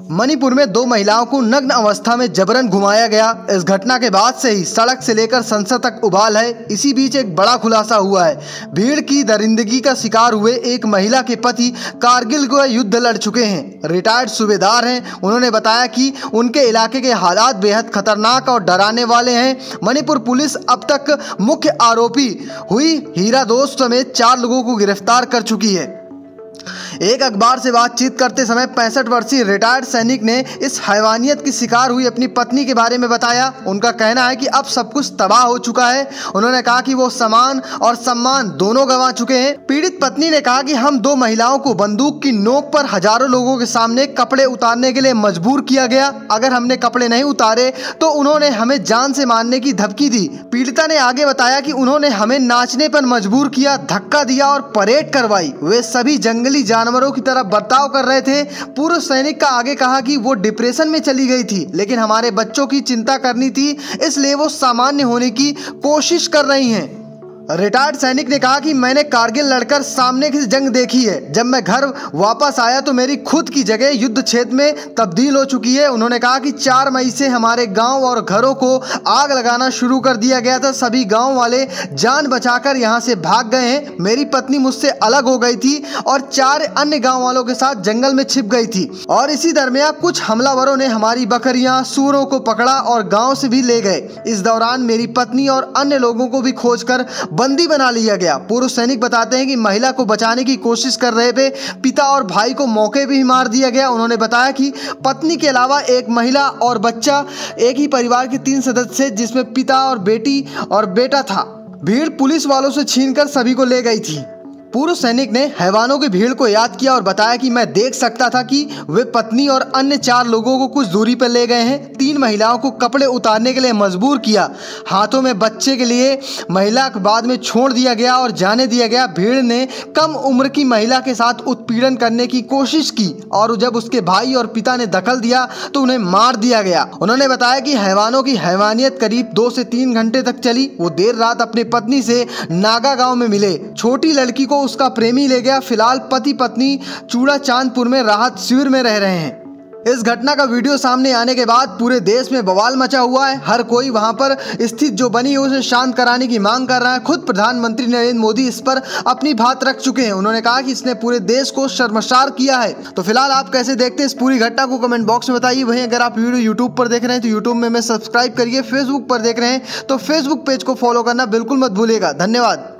मणिपुर में 2 महिलाओं को नग्न अवस्था में जबरन घुमाया गया। इस घटना के बाद से ही सड़क से लेकर संसद तक उबाल है। इसी बीच एक बड़ा खुलासा हुआ है। भीड़ की दरिंदगी का शिकार हुए एक महिला के पति कारगिल को युद्ध लड़ चुके हैं, रिटायर्ड सूबेदार हैं। उन्होंने बताया कि उनके इलाके के हालात बेहद खतरनाक और डराने वाले हैं। मणिपुर पुलिस अब तक मुख्य आरोपी हुई हीरा दोस्त समेत 4 लोगों को गिरफ्तार कर चुकी है। एक अखबार से बातचीत करते समय 65 वर्षीय रिटायर्ड सैनिक ने इस हैवानियत की शिकार हुई अपनी पत्नी के बारे में बताया। उनका कहना है कि अब सब कुछ तबाह हो चुका है। उन्होंने कहा कि वो सामान और सम्मान दोनों गंवा चुके हैं। पीड़ित पत्नी ने कहा कि हम 2 महिलाओं को बंदूक की नोक पर हजारों लोगों के सामने कपड़े उतारने के लिए मजबूर किया गया। अगर हमने कपड़े नहीं उतारे तो उन्होंने हमें जान से मारने की धमकी दी। पीड़िता ने आगे बताया कि उन्होंने हमें नाचने पर मजबूर किया, धक्का दिया और परेड करवाई। वे सभी जंगली जानवरों की तरह बर्ताव कर रहे थे। पूर्व सैनिक का आगे कहा कि वो डिप्रेशन में चली गई थी, लेकिन हमारे बच्चों की चिंता करनी थी, इसलिए वो सामान्य होने की कोशिश कर रही हैं। रिटायर्ड सैनिक ने कहा कि मैंने कारगिल लड़कर सामने की जंग देखी है। जब मैं घर वापस आया तो मेरी खुद की जगह युद्ध क्षेत्र में तब्दील हो चुकी है। उन्होंने कहा कि 4 मई से हमारे गांव और घरों को आग लगाना शुरू कर दिया गया था। सभी गांव वाले जान बचाकर यहां से भाग गए हैं। मेरी पत्नी मुझसे अलग हो गई थी और 4 अन्य गांव वालों के साथ जंगल में छिप गई थी और इसी दरमियान कुछ हमलावरों ने हमारी बकरियां, सूरों को पकड़ा और गाँव से भी ले गए। इस दौरान मेरी पत्नी और अन्य लोगों को भी खोजकर बंदी बना लिया गया। पूर्व सैनिक बताते हैं कि महिला को बचाने की कोशिश कर रहे थे पिता और भाई को मौके पे ही मार दिया गया। उन्होंने बताया कि पत्नी के अलावा एक महिला और बच्चा, एक ही परिवार के 3 सदस्य जिसमें पिता और बेटी और बेटा था। भीड़ पुलिस वालों से छीनकर सभी को ले गई थी। पूर्व सैनिक ने हैवानों की भीड़ को याद किया और बताया कि मैं देख सकता था कि वे पत्नी और अन्य 4 लोगों को कुछ दूरी पर ले गए हैं। 3 महिलाओं को कपड़े उतारने के लिए मजबूर किया, हाथों में बच्चे के लिए महिला को बाद में छोड़ दिया गया और जाने दिया गया। भीड़ ने कम उम्र की महिला के साथ उत्पीड़न करने की कोशिश की और जब उसके भाई और पिता ने दखल दिया तो उन्हें मार दिया गया। उन्होंने बताया कि हैवानों की हैवानियत करीब 2 से 3 घंटे तक चली। वो देर रात अपनी पत्नी से नागा गांव में मिले। छोटी लड़की को उसका प्रेमी ले गया। फिलहाल पति पत्नी चूड़ा चांदपुर में राहत शिविर में रह रहे हैं। इस घटना का वीडियो सामने आने के बाद पूरे देश में बवाल मचा हुआ है। हर कोई वहां पर स्थिति जो बनी है उसे शांत कराने की मांग कर रहा है। खुद प्रधानमंत्री नरेंद्र मोदी इस पर अपनी बात रख चुके हैं। उन्होंने कहा कि इसने पूरे देश को शर्मसार किया है। तो फिलहाल आप कैसे देखते हैं इस पूरी घटना को कमेंट बॉक्स में बताइए। वहीं अगर आप वीडियो यूट्यूब पर देख रहे हैं तो यूट्यूब में सब्सक्राइब करिए। फेसबुक पर देख रहे हैं तो फेसबुक पेज को फॉलो करना बिल्कुल मत भूलिएगा। धन्यवाद।